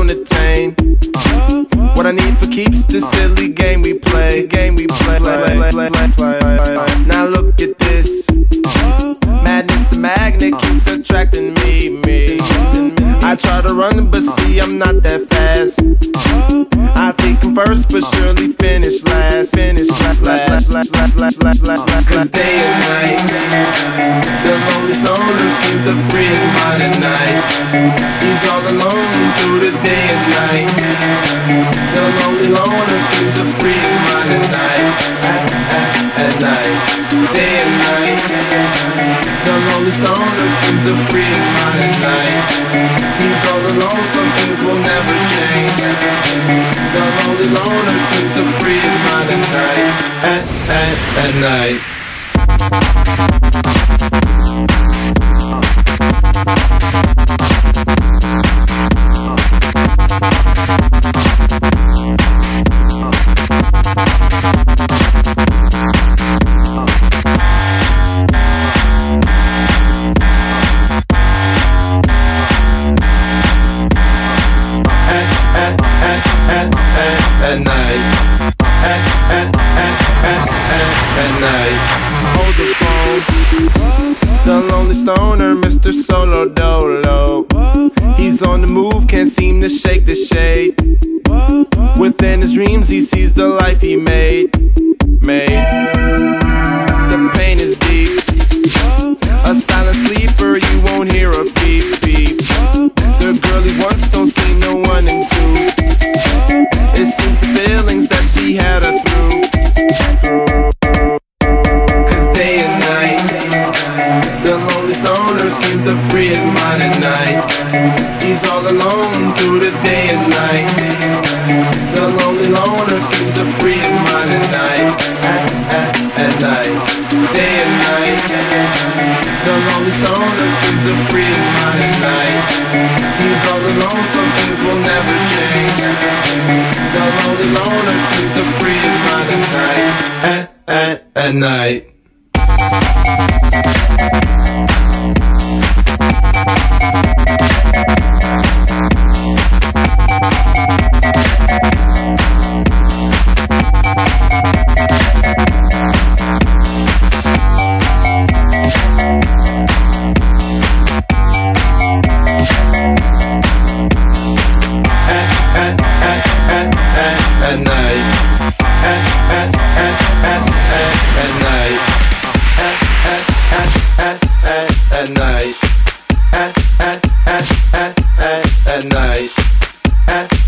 attain what I need for keeps the silly game we play. Now look at this madness, the magnet keeps attracting me. I try to run, but see I'm not that fast. I think I'm first, but surely finish last. Cause day and night, the lonely stoner seems to free his mind at night. He's all alone through the day and night. The lonely loner seems to free his mind at night. At night, day and night. The lonely stoner seems to free his mind at night. He's all alone, some things will never change. The lonely loner seems to free his mind at night. At night. At night, at night. Hold the phone. The lonely stoner, Mr. Solo Dolo. He's on the move, can't seem to shake the shade. Within his dreams, he sees the life he made. The pain is deep. A silent sleeper, you won't hear a beep beep. The girl he wants don't see no one in two. It seems the feelings that she had her through. Cause day and night, the lonely stoner seems to free his mind at night. He's all alone through the day and night. The lonely loner seems to free his mind at night. At night, day and night. The lonely stoner seems to free his mind at night. He's all alone, some things will never change. The lonely loner seems to free his mind at night. At night, at night, at night.